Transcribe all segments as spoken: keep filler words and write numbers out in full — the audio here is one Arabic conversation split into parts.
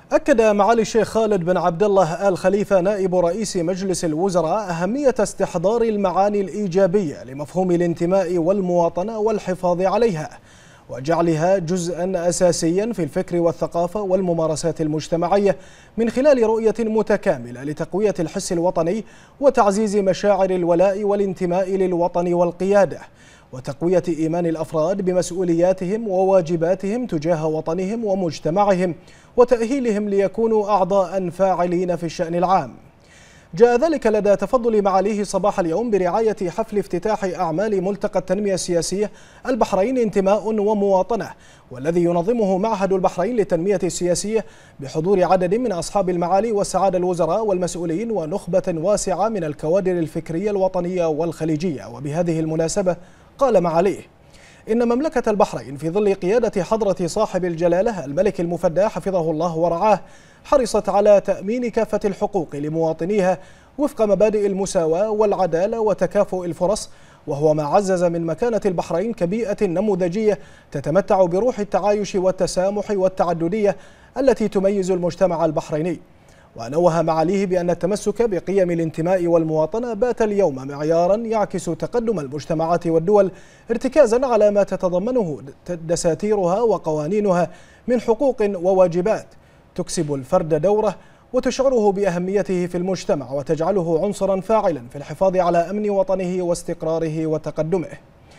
أكد معالي الشيخ خالد بن عبد الله آل خليفة نائب رئيس مجلس الوزراء أهمية استحضار المعاني الإيجابية لمفهوم الانتماء والمواطنة والحفاظ عليها وجعلها جزءا أساسيا في الفكر والثقافة والممارسات المجتمعية من خلال رؤية متكاملة لتقوية الحس الوطني وتعزيز مشاعر الولاء والانتماء للوطن والقيادة وتقوية إيمان الأفراد بمسؤولياتهم وواجباتهم تجاه وطنهم ومجتمعهم وتأهيلهم ليكونوا أعضاء فاعلين في الشأن العام. جاء ذلك لدى تفضل معاليه صباح اليوم برعاية حفل افتتاح أعمال ملتقى التنمية السياسية البحرين انتماء ومواطنة، والذي ينظمه معهد البحرين للتنمية السياسية بحضور عدد من أصحاب المعالي والسعادة الوزراء والمسؤولين ونخبة واسعة من الكوادر الفكرية الوطنية والخليجية. وبهذه المناسبة قال معاليه إن مملكة البحرين في ظل قيادة حضرة صاحب الجلالة الملك المفدى حفظه الله ورعاه حرصت على تأمين كافة الحقوق لمواطنيها وفق مبادئ المساواة والعدالة وتكافؤ الفرص، وهو ما عزز من مكانة البحرين كبيئة نموذجية تتمتع بروح التعايش والتسامح والتعددية التي تميز المجتمع البحريني. ونوه معاليه بأن التمسك بقيم الانتماء والمواطنة بات اليوم معيارا يعكس تقدم المجتمعات والدول ارتكازا على ما تتضمنه دساتيرها وقوانينها من حقوق وواجبات تكسب الفرد دوره وتشعره بأهميته في المجتمع وتجعله عنصرا فاعلا في الحفاظ على أمن وطنه واستقراره وتقدمه.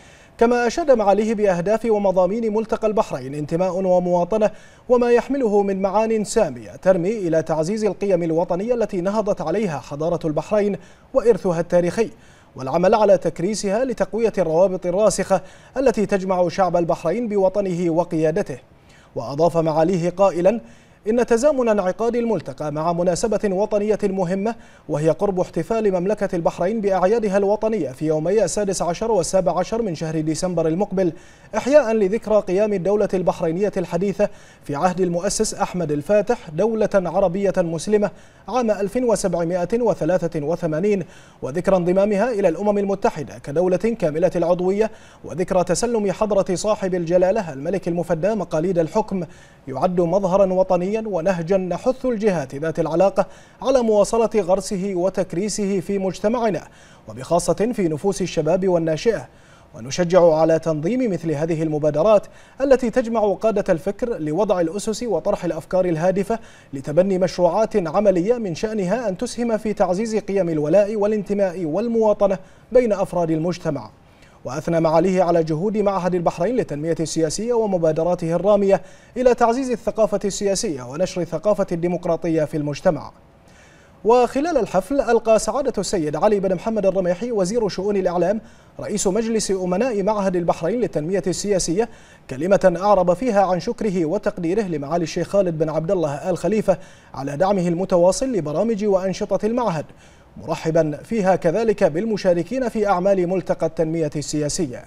كما أشاد معاليه بأهداف ومضامين ملتقى البحرين انتماء ومواطنة وما يحمله من معان سامية ترمي إلى تعزيز القيم الوطنية التي نهضت عليها حضارة البحرين وإرثها التاريخي، والعمل على تكريسها لتقوية الروابط الراسخة التي تجمع شعب البحرين بوطنه وقيادته. وأضاف معاليه قائلا إن تزامن انعقاد الملتقى مع مناسبة وطنية مهمة وهي قرب احتفال مملكة البحرين بأعيادها الوطنية في يومي السادس عشر والسابع عشر من شهر ديسمبر المقبل إحياء لذكرى قيام الدولة البحرينية الحديثة في عهد المؤسس أحمد الفاتح دولة عربية مسلمة عام ألف وسبعمائة وثلاثة وثمانين، وذكرى انضمامها إلى الأمم المتحدة كدولة كاملة العضوية، وذكرى تسلم حضرة صاحب الجلالة الملك المفدى مقاليد الحكم، يعد مظهرا وطنيا ونهجا نحث الجهات ذات العلاقة على مواصلة غرسه وتكريسه في مجتمعنا وبخاصة في نفوس الشباب والناشئة، ونشجع على تنظيم مثل هذه المبادرات التي تجمع قادة الفكر لوضع الأسس وطرح الأفكار الهادفة لتبني مشروعات عملية من شأنها أن تسهم في تعزيز قيم الولاء والانتماء والمواطنة بين أفراد المجتمع. وأثنى معاليه على جهود معهد البحرين للتنمية السياسية ومبادراته الرامية إلى تعزيز الثقافة السياسية ونشر ثقافة الديمقراطية في المجتمع. وخلال الحفل ألقى سعادة السيد علي بن محمد الرميحي وزير شؤون الإعلام رئيس مجلس أمناء معهد البحرين للتنمية السياسية كلمة أعرب فيها عن شكره وتقديره لمعالي الشيخ خالد بن عبد الله آل خليفة على دعمه المتواصل لبرامج وأنشطة المعهد، مرحبا فيها كذلك بالمشاركين في أعمال ملتقى التنمية السياسية.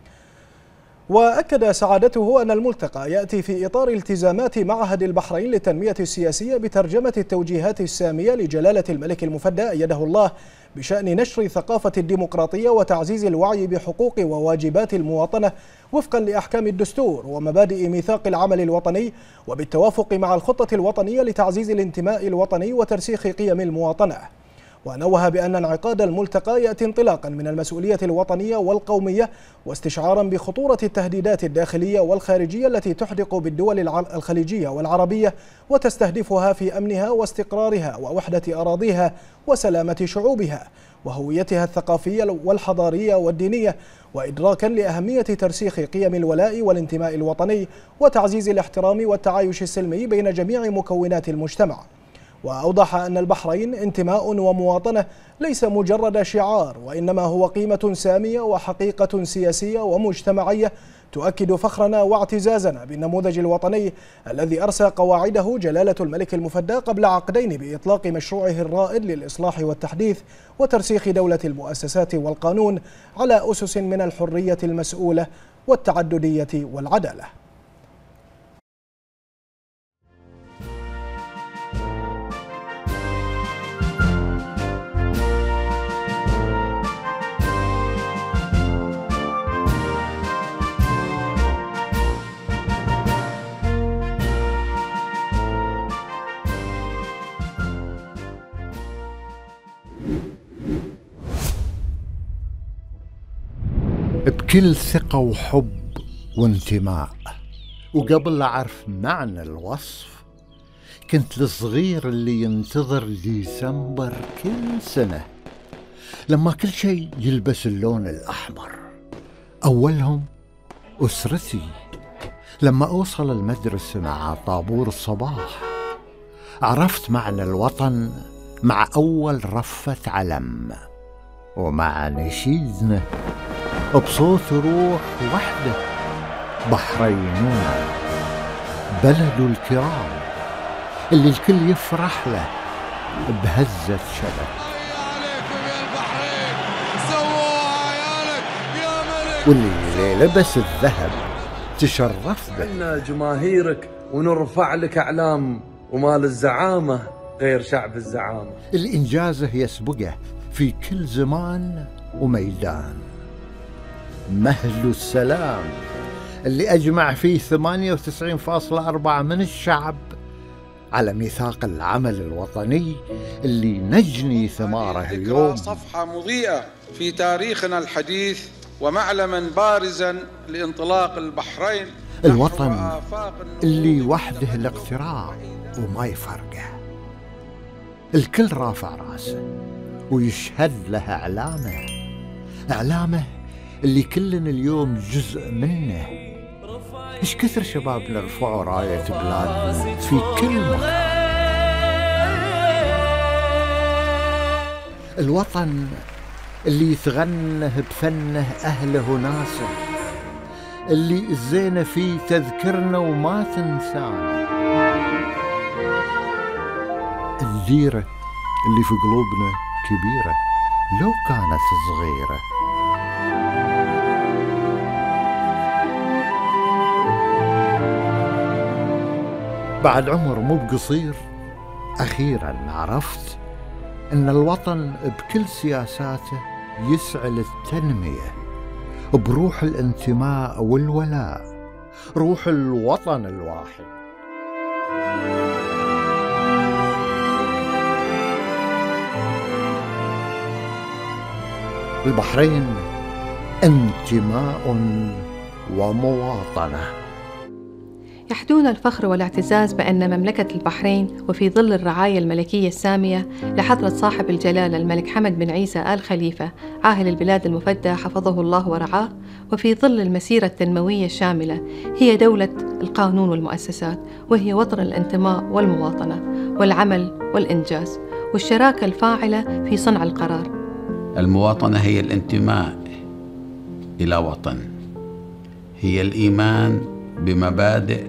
وأكد سعادته أن الملتقى يأتي في إطار التزامات معهد البحرين للتنمية السياسية بترجمة التوجيهات السامية لجلالة الملك المفدى أيده الله بشأن نشر ثقافة الديمقراطية وتعزيز الوعي بحقوق وواجبات المواطنة وفقا لأحكام الدستور ومبادئ ميثاق العمل الوطني، وبالتوافق مع الخطة الوطنية لتعزيز الانتماء الوطني وترسيخ قيم المواطنة. ونوه بأن انعقاد الملتقى يأتي انطلاقا من المسؤولية الوطنية والقومية واستشعارا بخطورة التهديدات الداخلية والخارجية التي تحدق بالدول الخليجية والعربية وتستهدفها في أمنها واستقرارها ووحدة أراضيها وسلامة شعوبها وهويتها الثقافية والحضارية والدينية، وإدراكا لأهمية ترسيخ قيم الولاء والانتماء الوطني وتعزيز الاحترام والتعايش السلمي بين جميع مكونات المجتمع. وأوضح أن البحرين انتماء ومواطنة ليس مجرد شعار، وإنما هو قيمة سامية وحقيقة سياسية ومجتمعية تؤكد فخرنا واعتزازنا بالنموذج الوطني الذي أرسى قواعده جلالة الملك المفدى قبل عقدين بإطلاق مشروعه الرائد للإصلاح والتحديث وترسيخ دولة المؤسسات والقانون على أسس من الحرية المسؤولة والتعددية والعدالة. بكل ثقة وحب وانتماء. وقبل لا أعرف معنى الوصف كنت الصغير اللي ينتظر ديسمبر كل سنة لما كل شيء يلبس اللون الأحمر. أولهم أسرتي لما أوصل المدرسة مع طابور الصباح. عرفت معنى الوطن مع أول رفة علم، ومع نشيدنا بصوت روح وحده بحريننا بلد الكرام اللي الكل يفرح له بهزة شبك. واللي لبس الذهب تشرف به. احنا جماهيرك ونرفع لك اعلام، ومال الزعامة غير شعب الزعامة. الإنجازه يسبقه في كل زمان وميدان. مهل السلام اللي أجمع فيه ثمانية وتسعين فاصلة أربعة من الشعب على ميثاق العمل الوطني اللي نجني ثماره اليوم. صفحة مضيئة في تاريخنا الحديث ومعلما بارزا لانطلاق البحرين. الوطن اللي وحده الاقتراع وما يفرقه. الكل رافع راسه ويشهد له إعلامه، إعلامه اللي كلنا اليوم جزء منه. إيش كثر شبابنا رفعوا راية بلادنا في كل مكان. الوطن اللي يتغنه بفنه أهله وناسه، اللي الزينة فيه تذكرنا وما تنسانا. الديرة اللي في قلوبنا كبيرة لو كانت صغيرة. بعد عمر مو بقصير أخيراً عرفت أن الوطن بكل سياساته يسعى للتنمية بروح الانتماء والولاء، روح الوطن الواحد. البحرين انتماء ومواطنة. يحدون الفخر والاعتزاز بأن مملكة البحرين وفي ظل الرعاية الملكية السامية لحضرة صاحب الجلالة الملك حمد بن عيسى آل خليفة عاهل البلاد المفدى حفظه الله ورعاه، وفي ظل المسيرة التنموية الشاملة، هي دولة القانون والمؤسسات، وهي وطن الانتماء والمواطنة والعمل والإنجاز والشراكة الفاعلة في صنع القرار. المواطنة هي الانتماء إلى وطن، هي الإيمان بمبادئ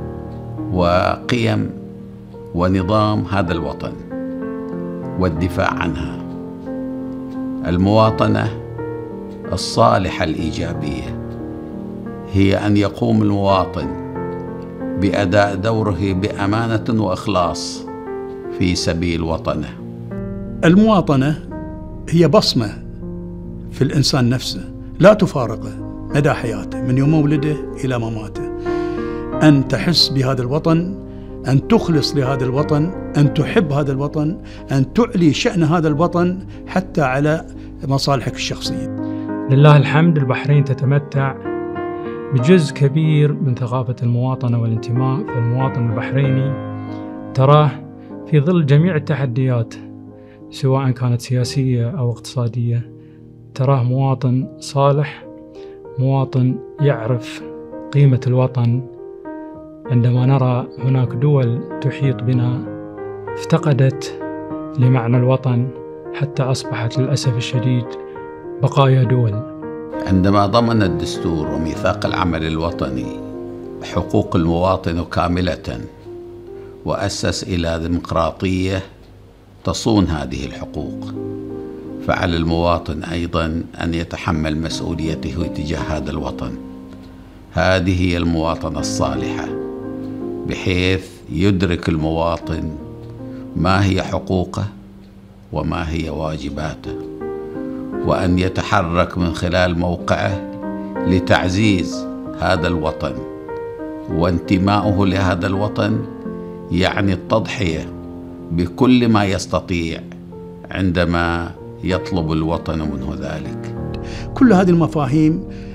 وقيم ونظام هذا الوطن والدفاع عنها. المواطنة الصالحة الإيجابية هي أن يقوم المواطن بأداء دوره بأمانة وإخلاص في سبيل وطنه. المواطنة هي بصمة في الإنسان نفسه لا تفارقه مدى حياته من يوم مولده إلى مماته. أن تحس بهذا الوطن، أن تخلص لهذا الوطن، أن تحب هذا الوطن، أن تعلي شأن هذا الوطن حتى على مصالحك الشخصية. لله الحمد، البحرين تتمتع بجزء كبير من ثقافة المواطنة والانتماء. فالمواطن البحريني تراه في ظل جميع التحديات سواء كانت سياسية أو اقتصادية، تراه مواطن صالح، مواطن يعرف قيمة الوطن. عندما نرى هناك دول تحيط بنا افتقدت لمعنى الوطن حتى أصبحت للأسف الشديد بقايا دول. عندما ضمن الدستور وميثاق العمل الوطني حقوق المواطن كاملة وأسس إلى ديمقراطية تصون هذه الحقوق، فعلى المواطن أيضا أن يتحمل مسؤوليته تجاه هذا الوطن. هذه هي المواطنة الصالحة، بحيث يدرك المواطن ما هي حقوقه وما هي واجباته، وأن يتحرك من خلال موقعه لتعزيز هذا الوطن. وانتماؤه لهذا الوطن يعني التضحية بكل ما يستطيع عندما يطلب الوطن منه ذلك. كل هذه المفاهيم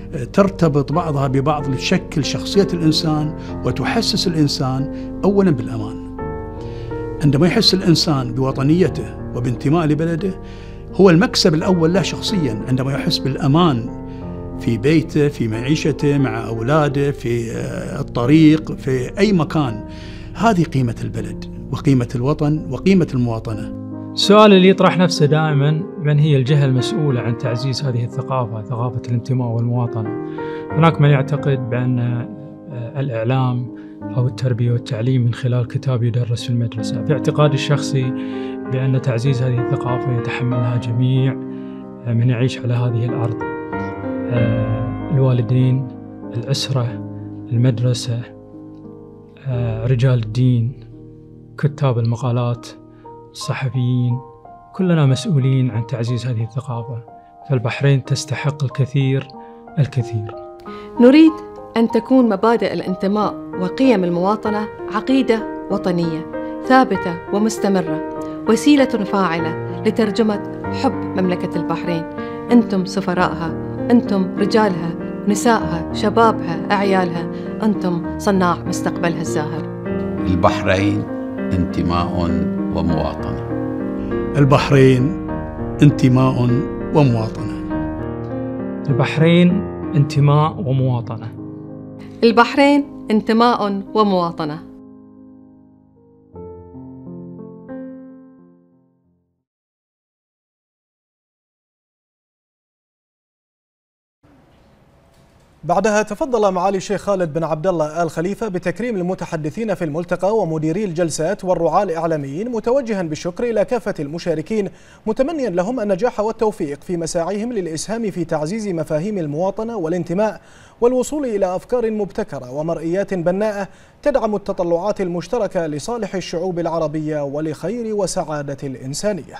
ترتبط بعضها ببعض لتشكل شخصية الإنسان وتحسس الإنسان أولا بالأمان. عندما يحس الإنسان بوطنيته وبانتماء لبلده هو المكسب الأول له شخصيا، عندما يحس بالأمان في بيته، في معيشته، مع أولاده، في الطريق، في أي مكان. هذه قيمة البلد وقيمة الوطن وقيمة المواطنة. السؤال اللي يطرح نفسه دائما: من هي الجهة المسؤولة عن تعزيز هذه الثقافة، ثقافة الانتماء والمواطنة؟ هناك من يعتقد بأن الإعلام أو التربية والتعليم من خلال كتاب يدرس في المدرسة. في اعتقادي الشخصي بأن تعزيز هذه الثقافة يتحملها جميع من يعيش على هذه الأرض: الوالدين، الأسرة، المدرسة، رجال الدين، كتاب المقالات، الصحفيين. كلنا مسؤولين عن تعزيز هذه الثقافة، فالبحرين تستحق الكثير الكثير. نريد أن تكون مبادئ الانتماء وقيم المواطنة عقيدة وطنية ثابتة ومستمرة، وسيلة فاعلة لترجمة حب مملكة البحرين. أنتم سفراءها، أنتم رجالها، نسائها، شبابها، أعيالها، أنتم صناع مستقبلها الزاهر. البحرين انتماء ومواطنة. البحرين انتماء ومواطنة. البحرين انتماء ومواطنة. البحرين انتماء ومواطنة. بعدها تفضل معالي الشيخ خالد بن عبد الله آل خليفة بتكريم المتحدثين في الملتقى ومديري الجلسات والرعاة الإعلاميين، متوجها بالشكر إلى كافة المشاركين، متمنيا لهم النجاح والتوفيق في مساعيهم للإسهام في تعزيز مفاهيم المواطنة والانتماء والوصول إلى أفكار مبتكرة ومرئيات بناءة تدعم التطلعات المشتركة لصالح الشعوب العربية ولخير وسعادة الإنسانية.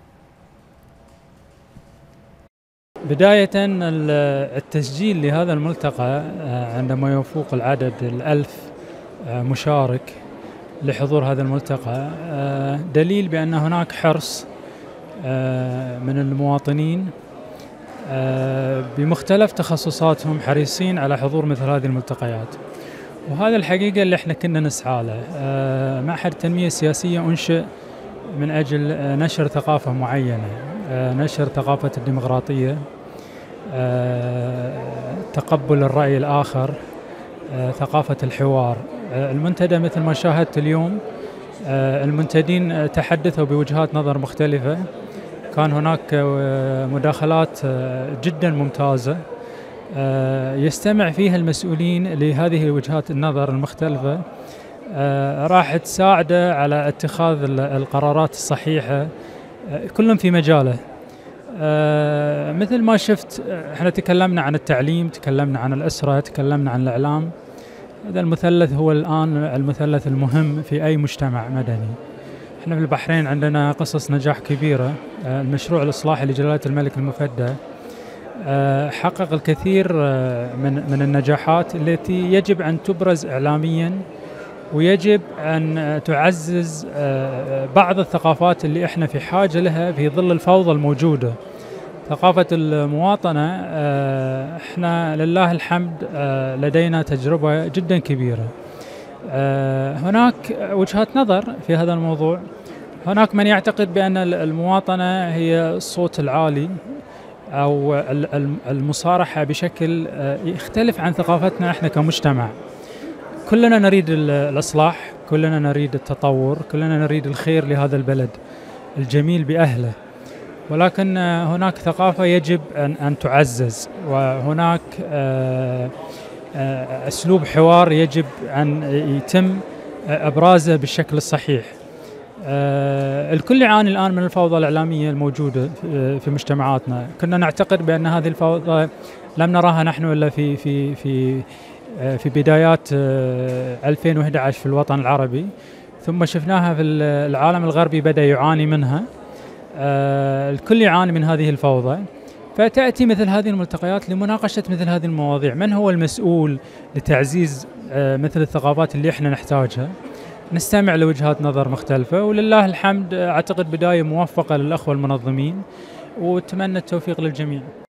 بداية التسجيل لهذا الملتقى عندما يفوق العدد الألف مشارك لحضور هذا الملتقى دليل بأن هناك حرص من المواطنين بمختلف تخصصاتهم حريصين على حضور مثل هذه الملتقيات، وهذا الحقيقة اللي احنا كنا نسعى له. معهد التنمية السياسية أنشئ من أجل نشر ثقافة معينة، نشر ثقافة الديمقراطية، تقبل الرأي الآخر، ثقافة الحوار. المنتدى مثل ما شاهدت اليوم المنتدين تحدثوا بوجهات نظر مختلفة، كان هناك مداخلات جدا ممتازة يستمع فيها المسؤولين لهذه وجهات النظر المختلفة، راح تساعده على اتخاذ القرارات الصحيحة كلهم في مجاله. مثل ما شفت احنا تكلمنا عن التعليم، تكلمنا عن الأسرة، تكلمنا عن الإعلام. هذا المثلث هو الآن المثلث المهم في أي مجتمع مدني. احنا في البحرين عندنا قصص نجاح كبيرة. المشروع الإصلاحي لجلالة الملك المفدى حقق الكثير من من النجاحات التي يجب أن تبرز إعلاميا، ويجب أن تعزز بعض الثقافات اللي احنا في حاجة لها في ظل الفوضى الموجودة. ثقافة المواطنة احنا لله الحمد لدينا تجربة جدا كبيرة. هناك وجهات نظر في هذا الموضوع. هناك من يعتقد بأن المواطنة هي الصوت العالي أو المصارحة بشكل يختلف عن ثقافتنا احنا كمجتمع. كلنا نريد الإصلاح، كلنا نريد التطور، كلنا نريد الخير لهذا البلد الجميل بأهله، ولكن هناك ثقافة يجب أن أن تعزز، وهناك أسلوب حوار يجب أن يتم إبرازه بالشكل الصحيح. الكل يعاني الآن من الفوضى الإعلامية الموجودة في مجتمعاتنا. كنا نعتقد بأن هذه الفوضى لم نراها نحن إلا في في في في بدايات ألفين وأحد عشر في الوطن العربي، ثم شفناها في العالم الغربي بدأ يعاني منها. الكل يعاني من هذه الفوضى، فتأتي مثل هذه الملتقيات لمناقشة مثل هذه المواضيع. من هو المسؤول لتعزيز مثل الثقافات اللي احنا نحتاجها؟ نستمع لوجهات نظر مختلفة، ولله الحمد أعتقد بداية موفقة للأخوة المنظمين، وأتمنى التوفيق للجميع.